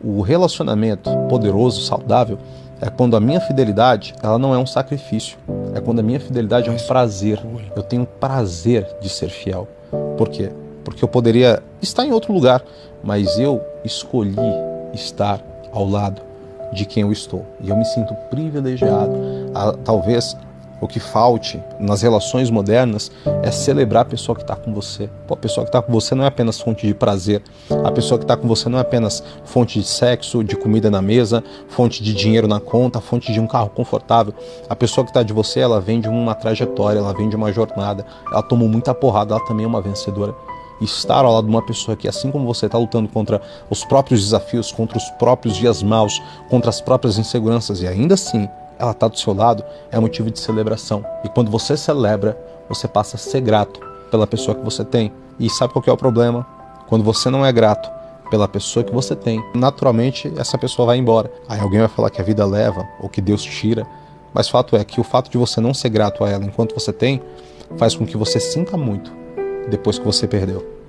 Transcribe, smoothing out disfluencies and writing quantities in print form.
O relacionamento poderoso, saudável, é quando a minha fidelidade, ela não é um sacrifício. É quando a minha fidelidade é um prazer. Eu tenho prazer de ser fiel. Por quê? Porque eu poderia estar em outro lugar, mas eu escolhi estar ao lado de quem eu estou. E eu me sinto privilegiado. Talvez o que falte nas relações modernas é celebrar a pessoa que está com você. Pô, a pessoa que está com você não é apenas fonte de prazer. A pessoa que está com você não é apenas fonte de sexo, de comida na mesa, fonte de dinheiro na conta, fonte de um carro confortável. A pessoa que está de você, ela vem de uma trajetória, ela vem de uma jornada. Ela tomou muita porrada, ela também é uma vencedora. Estar ao lado de uma pessoa que, assim como você, está lutando contra os próprios desafios, contra os próprios dias maus, contra as próprias inseguranças, e ainda assim ela está do seu lado, é motivo de celebração. E quando você celebra, você passa a ser grato pela pessoa que você tem. E sabe qual que é o problema? Quando você não é grato pela pessoa que você tem, naturalmente essa pessoa vai embora. Aí alguém vai falar que a vida leva, ou que Deus tira. Mas fato é que o fato de você não ser grato a ela enquanto você tem, faz com que você sinta muito depois que você perdeu.